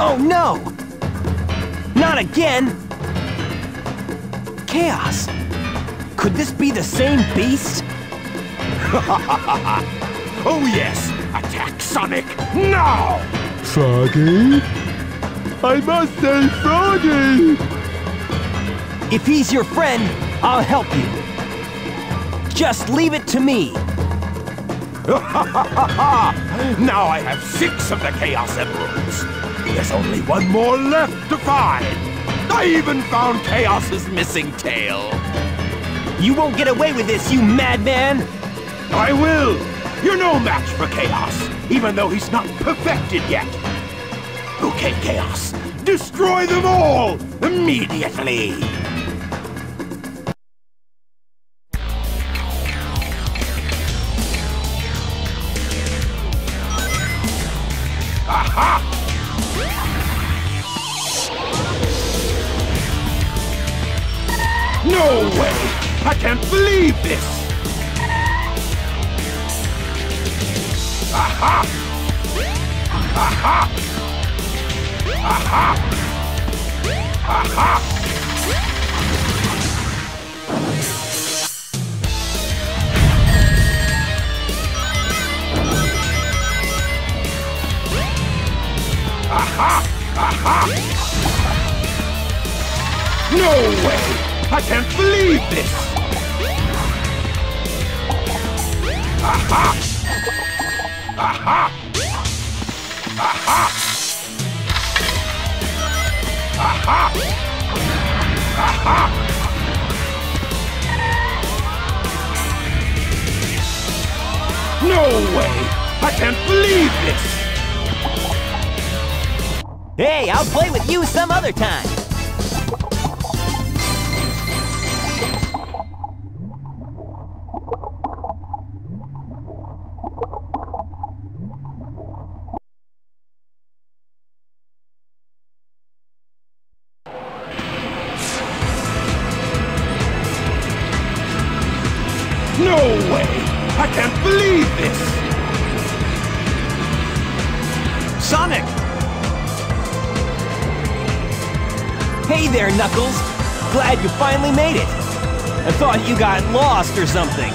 Oh no! Not again! Chaos! Could this be the same beast? Oh yes! Attack Sonic now! Froggy? I must say Froggy! If he's your friend, I'll help you. Just leave it to me. Now I have 6 of the Chaos Emeralds. There's only one more left to find. I even found Chaos's missing tail. You won't get away with this, you madman! I will! You're no match for Chaos, even though he's not perfected yet. Okay, Chaos, destroy them all immediately! Aha! No way! I can't believe this! Aha! Aha! Aha! Aha! Aha! Aha! No way! I can't believe this! Aha! Aha! Aha! Aha! Aha! No way! I can't believe this! Hey, I'll play with you some other time. No way! I can't believe this! Sonic! Hey there, Knuckles! Glad you finally made it! I thought you got lost or something.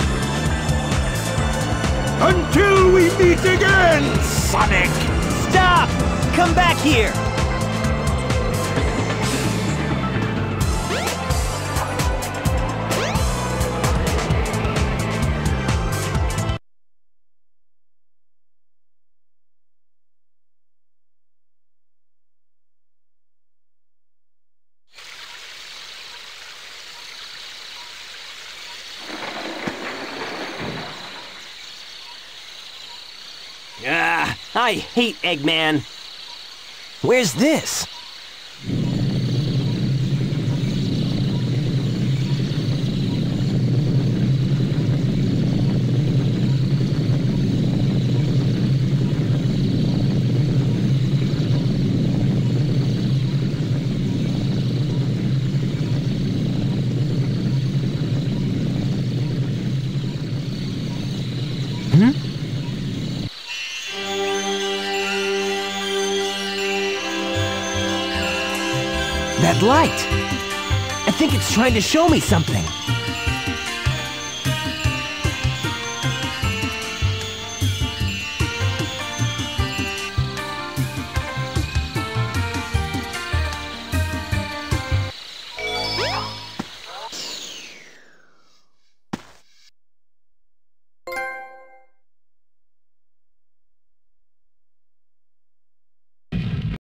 Until we meet again, Sonic! Stop! Come back here! I hate Eggman. Where's this? That light! I think it's trying to show me something.